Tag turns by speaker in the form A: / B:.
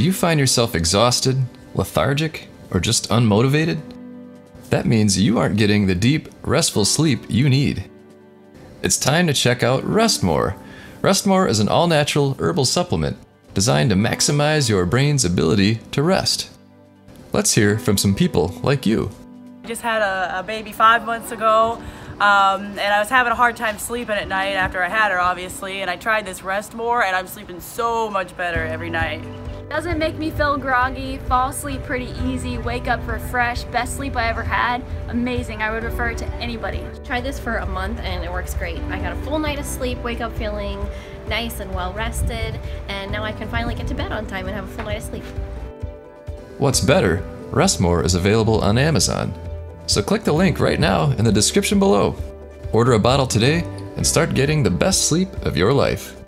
A: Do you find yourself exhausted, lethargic, or just unmotivated? That means you aren't getting the deep, restful sleep you need. It's time to check out Rest More. Rest More is an all-natural herbal supplement designed to maximize your brain's ability to rest. Let's hear from some people like you.
B: I just had a baby 5 months ago, and I was having a hard time sleeping at night after I had her, obviously, and I tried this Rest More, and I'm sleeping so much better every night.
C: Doesn't make me feel groggy, fall asleep pretty easy, wake up refreshed, best sleep I ever had. Amazing, I would refer it to anybody.
D: Tried this for a month and it works great. I got a full night of sleep, wake up feeling nice and well rested, and now I can finally get to bed on time and have a full night of sleep.
A: What's better, Rest More is available on Amazon. So click the link right now in the description below. Order a bottle today and start getting the best sleep of your life.